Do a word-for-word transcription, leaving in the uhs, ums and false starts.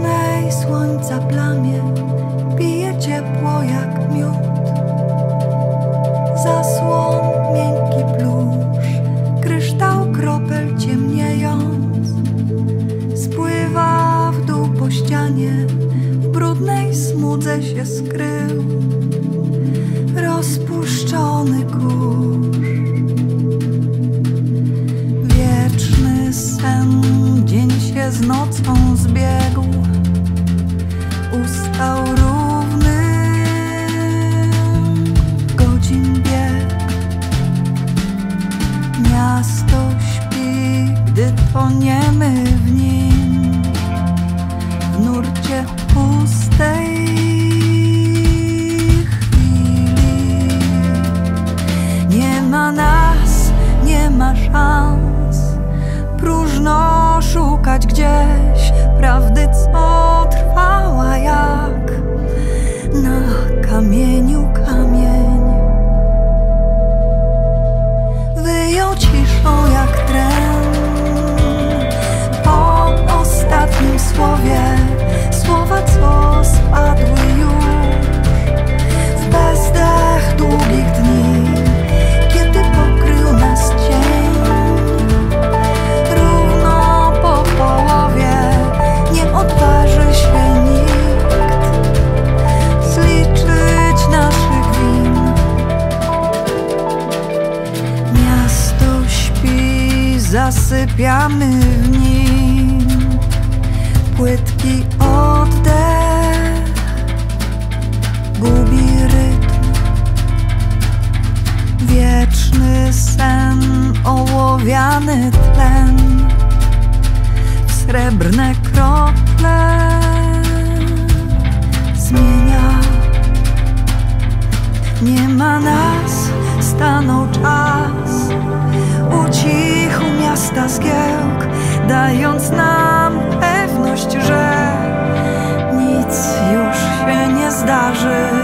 jasnej słońca plamie bije ciepło jak miód. Zasłon miękki plusz, kryształ kropel ciemniejąc, spływa w dół po ścianie, w brudnej smudze się skrył rozpuszczony kurz. Wieczny sen, dzień się z nocą zbiegł, ustał równy godzin bieg. Miasto śpi, gdy toniemy w nim, w nurcie pustej chwili. Nie ma nas, nie ma szans, próżno szukać gdzieś prawdy, co trwała jak na kamieniu kamień. Wyjął ciszą jak tren po ostatnim słowie, słowa, co spadły już w bezdech długich dni, kiedy pokrył nas cień. Równo po połowie nie odważy się nikt zliczyć naszych win. Miasto śpi, zasypiamy w nim, płytki oddech gubi rytm. Wieczny sen, ołowiany tlen, w srebrne krople zmienia. Nie ma nas, stanął czas, ucichł miasta zgiełk, dając nam pewność, że nic już się nie zdarzy.